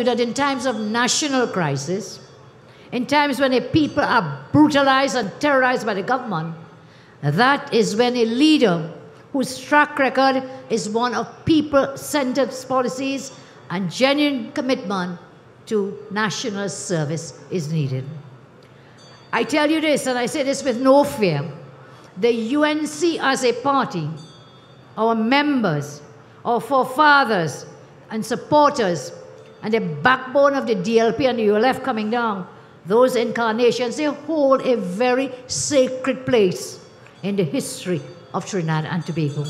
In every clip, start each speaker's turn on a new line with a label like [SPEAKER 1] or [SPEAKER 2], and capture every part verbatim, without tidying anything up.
[SPEAKER 1] that in times of national crisis, in times when a people are brutalized and terrorized by the government, that is when a leader whose track record is one of people-centered policies and genuine commitment to national service is needed. I tell you this, and I say this with no fear, the U N C as a party, our members, our forefathers and supporters, and the backbone of the D L P and the U L F coming down, those incarnations, they hold a very sacred place in the history of Trinidad and Tobago.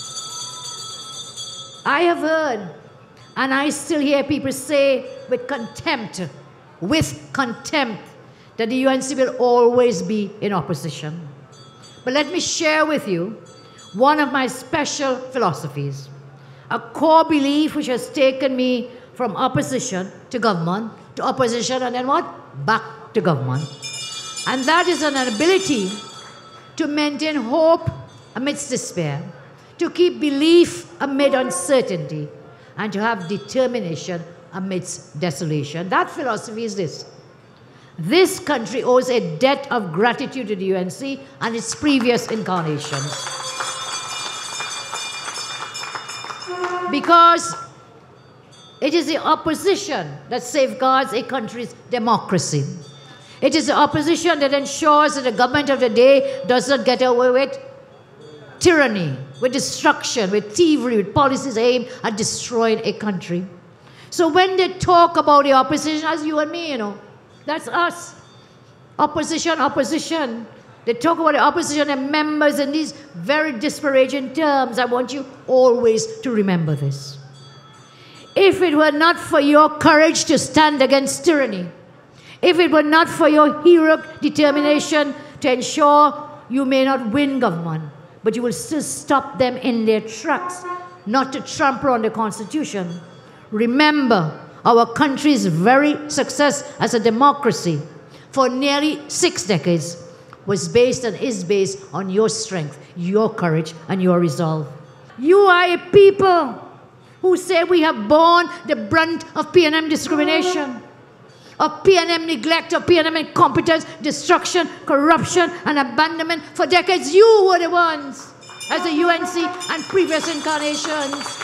[SPEAKER 1] I have heard, and I still hear people say with contempt, with contempt, that the U N C will always be in opposition. But let me share with you one of my special philosophies, a core belief which has taken me from opposition to government, to opposition and then what? Back to government. And that is an ability to maintain hope amidst despair, to keep belief amid uncertainty, and to have determination amidst desolation. That philosophy is this: this country owes a debt of gratitude to the U N C and its previous incarnations. Because it is the opposition that safeguards a country's democracy. It is the opposition that ensures that the government of the day does not get away with tyranny, with destruction, with thievery, with policies aimed at destroying a country. So when they talk about the opposition, as you and me, you know, that's us. Opposition, opposition. They talk about the opposition and members in these very disparaging terms. I want you always to remember this. If it were not for your courage to stand against tyranny, if it were not for your heroic determination to ensure you may not win government, but you will still stop them in their tracks, not to trample on the Constitution, remember, our country's very success as a democracy for nearly six decades was based and is based on your strength, your courage, and your resolve. You are a people who say we have borne the brunt of P N M discrimination, of P N M neglect, of P N M incompetence, destruction, corruption, and abandonment. For decades, you were the ones, as the U N C and previous incarnations.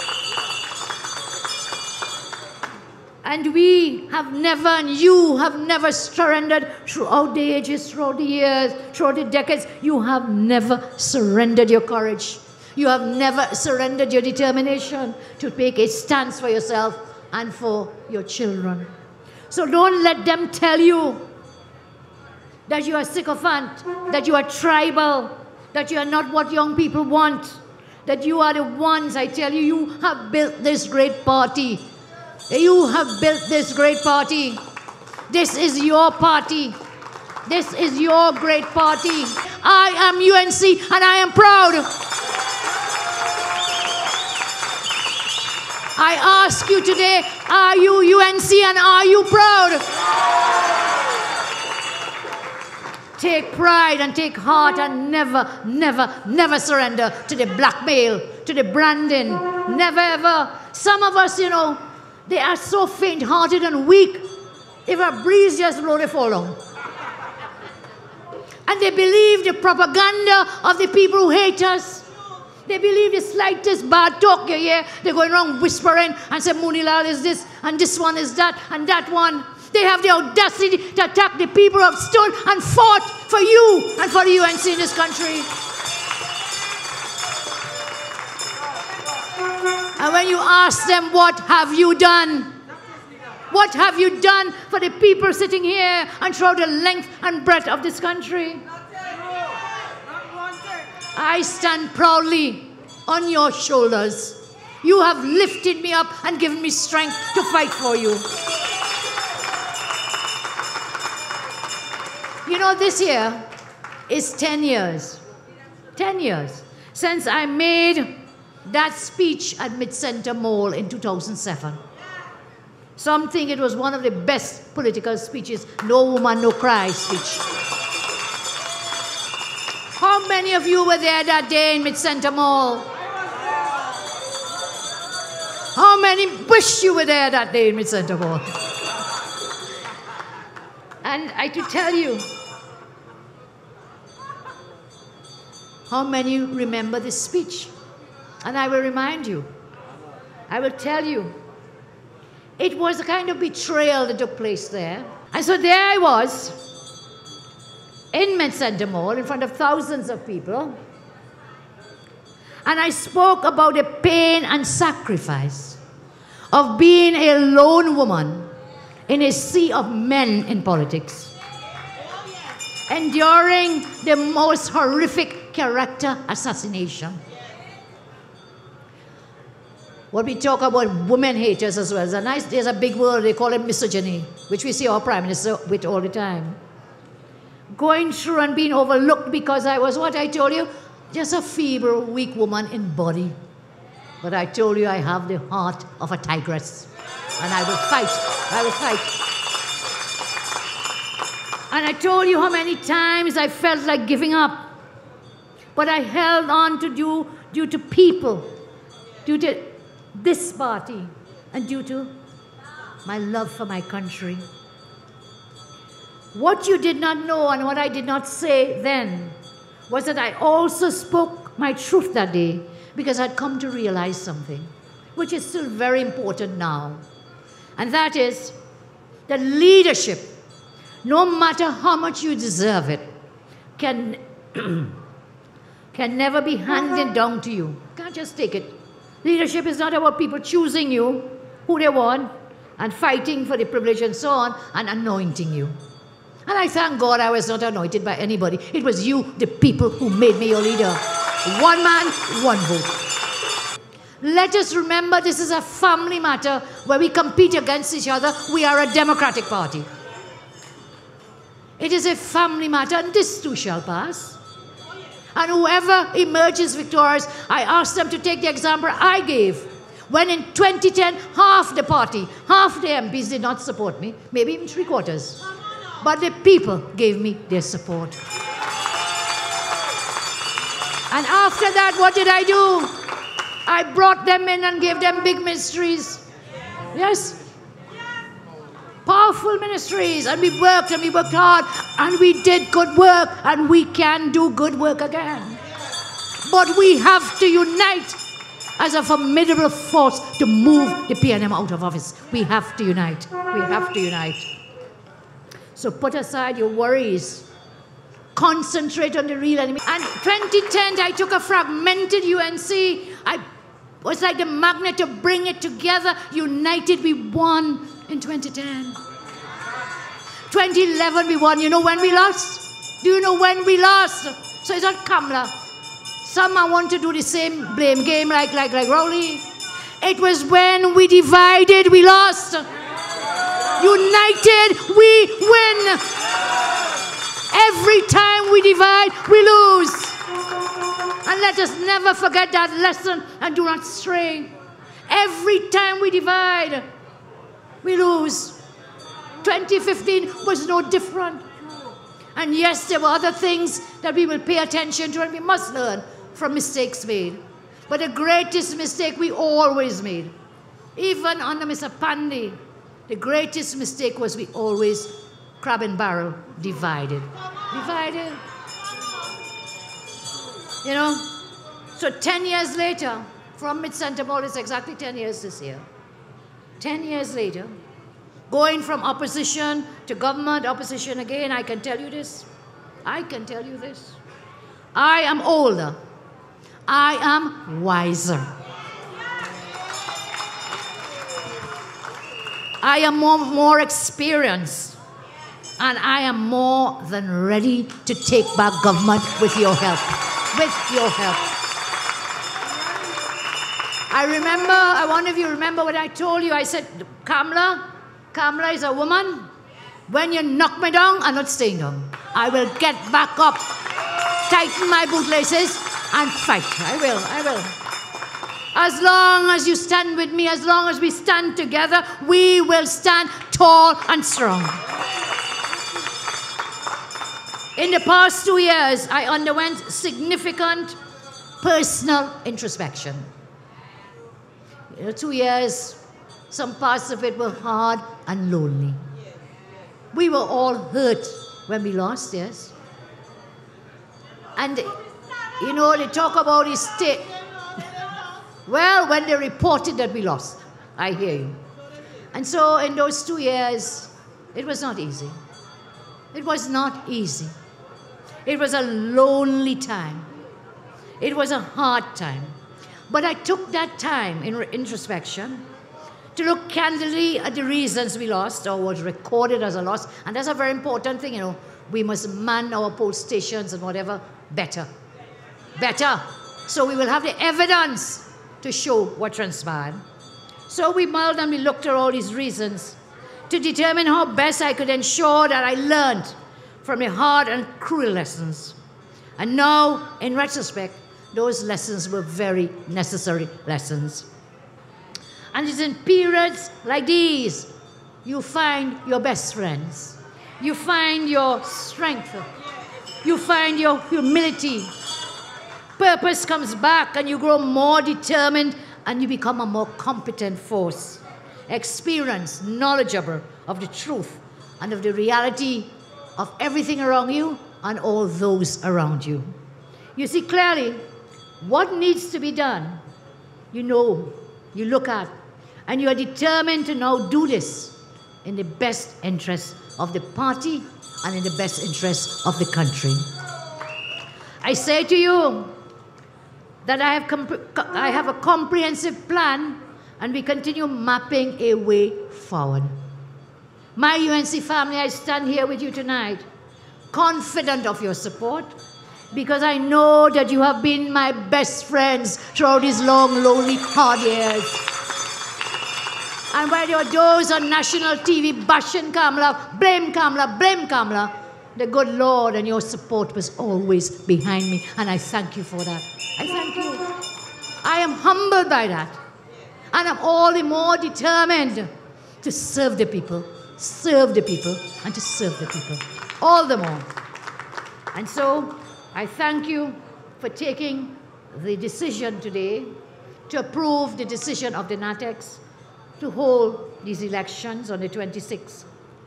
[SPEAKER 1] And we have never, and you have never surrendered throughout the ages, throughout the years, throughout the decades. You have never surrendered your courage. You have never surrendered your determination to take a stance for yourself and for your children. So don't let them tell you that you are sycophant, that you are tribal, that you are not what young people want, that you are the ones, I tell you, you have built this great party. You have built this great party. This is your party. This is your great party. I am U N C and I am proud. I ask you today, are you U N C and are you proud? Take pride and take heart and never, never, never surrender to the blackmail, to the branding. Never ever. Some of us, you know, they are so faint-hearted and weak. If a breeze just blows, they fall down. And they believe the propaganda of the people who hate us. They believe the slightest bad talk you hear. They're going around whispering and say, Moonilal is this, and this one is that, and that one. They have the audacity to attack the people who have stood and fought for you and for the U N C in this country. And when you ask them, what have you done? What have you done for the people sitting here and throughout the length and breadth of this country? I stand proudly on your shoulders. You have lifted me up and given me strength to fight for you. You know, this year is ten years. ten years since I made that speech at Mid-Center Mall in two thousand seven. Some think it was one of the best political speeches, no woman, no cry speech. How many of you were there that day in Mid-Center Mall? How many wish you were there that day in Mid-Centre Mall? And I to tell you, how many remember this speech? And I will remind you. I will tell you. It was a kind of betrayal that took place there. And so there I was, in Mid-Centre Mall, in front of thousands of people. And I spoke about the pain and sacrifice of being a lone woman in a sea of men in politics, enduring the most horrific character assassination. What we talk about women haters as well. There's a nice, there's a big word, they call it misogyny, which we see our Prime Minister with all the time. Going through and being overlooked because I was what I told you, just a feeble, weak woman in body. But I told you I have the heart of a tigress. And I will fight. I will fight. And I told you how many times I felt like giving up. But I held on to due, due to people, due to this party, and due to my love for my country. What you did not know and what I did not say then was that I also spoke my truth that day because I'd come to realize something, which is still very important now. And that is that leadership, no matter how much you deserve it, can, can never be handed down to you. You can't just take it. Leadership is not about people choosing you, who they want, and fighting for the privilege and so on, and anointing you. And I thank God I was not anointed by anybody. It was you, the people, who made me your leader. One man, one vote. Let us remember this is a family matter where we compete against each other. We are a democratic party. It is a family matter, and this too shall pass. And whoever emerges victorious, I ask them to take the example I gave. When in twenty ten, half the party, half the M Ps did not support me, maybe even three quarters. But the people gave me their support. And after that, what did I do? I brought them in and gave them big ministries. Yes. Powerful ministries. And we worked and we worked hard. And we did good work. And we can do good work again. But we have to unite as a formidable force to move the P N M out of office. We have to unite. We have to unite. So put aside your worries. Concentrate on the real enemy. And twenty ten, I took a fragmented U N C. I was like the magnet to bring it together. United, we won in twenty ten. twenty eleven, we won. You know when we lost? Do you know when we lost? So it's not Kamala. Some want to do the same blame game like, like, like Rowley. It was when we divided, we lost. United, we win. Every time we divide, we lose. And let us never forget that lesson and do not stray. Every time we divide, we lose. twenty fifteen was no different. And yes, there were other things that we will pay attention to and we must learn from mistakes made. But the greatest mistake we always made, even under Mister Pandey, the greatest mistake was we always, crab and barrel, divided. Divided. You know? So ten years later, from Mid-Centre Mall, it's exactly ten years this year. ten years later, going from opposition to government, opposition again, I can tell you this. I can tell you this. I am older. I am wiser. I am more, more experienced. And I am more than ready to take back government with your help. With your help. I remember, I wonder if you remember what I told you. I said, Kamala, Kamala is a woman. When you knock me down, I'm not staying down. I will get back up, tighten my bootlaces, and fight. I will, I will. As long as you stand with me, as long as we stand together, we will stand tall and strong. In the past two years, I underwent significant personal introspection. You know, two years, some parts of it were hard and lonely. We were all hurt when we lost, yes. And, you know, they talk about his state. Well, when they reported that we lost, I hear you. And so in those two years, it was not easy. It was not easy. It was a lonely time. It was a hard time. But I took that time in introspection to look candidly at the reasons we lost or was recorded as a loss. And that's a very important thing, you know. We must man our poll stations and whatever better. Better. So we will have the evidence to show what transpired. So we mulled and we looked at all these reasons to determine how best I could ensure that I learned from the hard and cruel lessons. And now, in retrospect, those lessons were very necessary lessons. And it's in periods like these you find your best friends. You find your strength. You find your humility. Purpose comes back and you grow more determined and you become a more competent force. Experienced, knowledgeable of the truth and of the reality of everything around you and all those around you. You see clearly what needs to be done. You know, you look at, and you are determined to now do this in the best interest of the party and in the best interest of the country. I say to you that I have, I have a comprehensive plan and we continue mapping a way forward. My U N C family, I stand here with you tonight, confident of your support, because I know that you have been my best friends throughout these long, lonely, hard years. And while there were those on national T V bashing Kamala, blame Kamala, blame Kamala, the good Lord and your support was always behind me, and I thank you for that. I thank you. I am humbled by that. And I'm all the more determined to serve the people, serve the people, and to serve the people. All the more. And so, I thank you for taking the decision today to approve the decision of the NATEX to hold these elections on the twenty-sixth.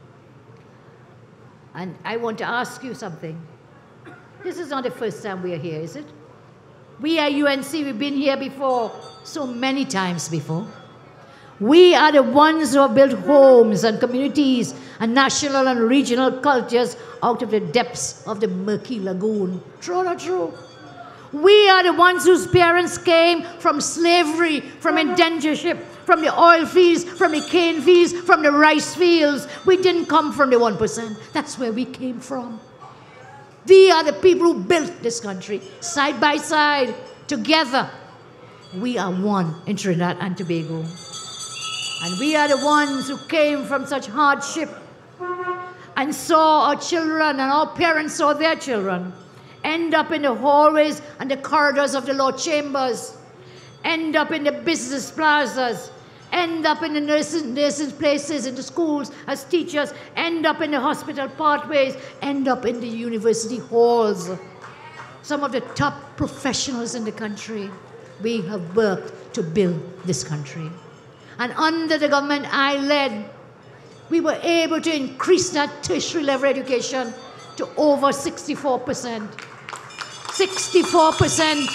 [SPEAKER 1] And I want to ask you something. This is not the first time we are here, is it? We at U N C, we've been here before, so many times before. We are the ones who have built homes and communities and national and regional cultures out of the depths of the murky lagoon. True or not true? We are the ones whose parents came from slavery, from indentureship, from the oil fields, from the cane fields, from the rice fields. We didn't come from the one percent. That's where we came from. We are the people who built this country, side by side, together. We are one in Trinidad and Tobago. And we are the ones who came from such hardship and saw our children and our parents saw their children end up in the hallways and the corridors of the law chambers, end up in the business plazas, end up in the nursing, nursing places, in the schools as teachers, end up in the hospital pathways, end up in the university halls. Some of the top professionals in the country, we have worked to build this country. And under the government I led, we were able to increase that tertiary level education to over sixty-four percent. sixty-four percent.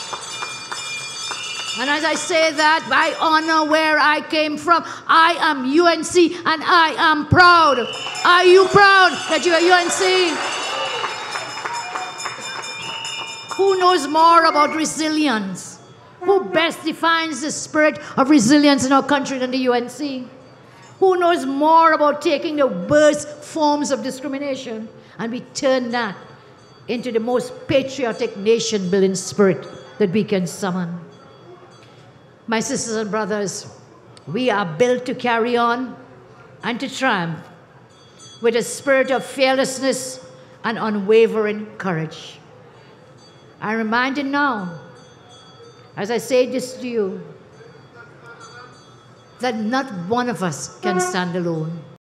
[SPEAKER 1] And as I say that, I honor where I came from. I am U N C and I am proud. Are you proud that you are U N C? Who knows more about resilience? Who best defines the spirit of resilience in our country than the U N C? Who knows more about taking the worst forms of discrimination and we turn that into the most patriotic nation-building spirit that we can summon? My sisters and brothers, we are built to carry on and to triumph with a spirit of fearlessness and unwavering courage. I'm reminded now, as I say this to you, that not one of us can stand alone.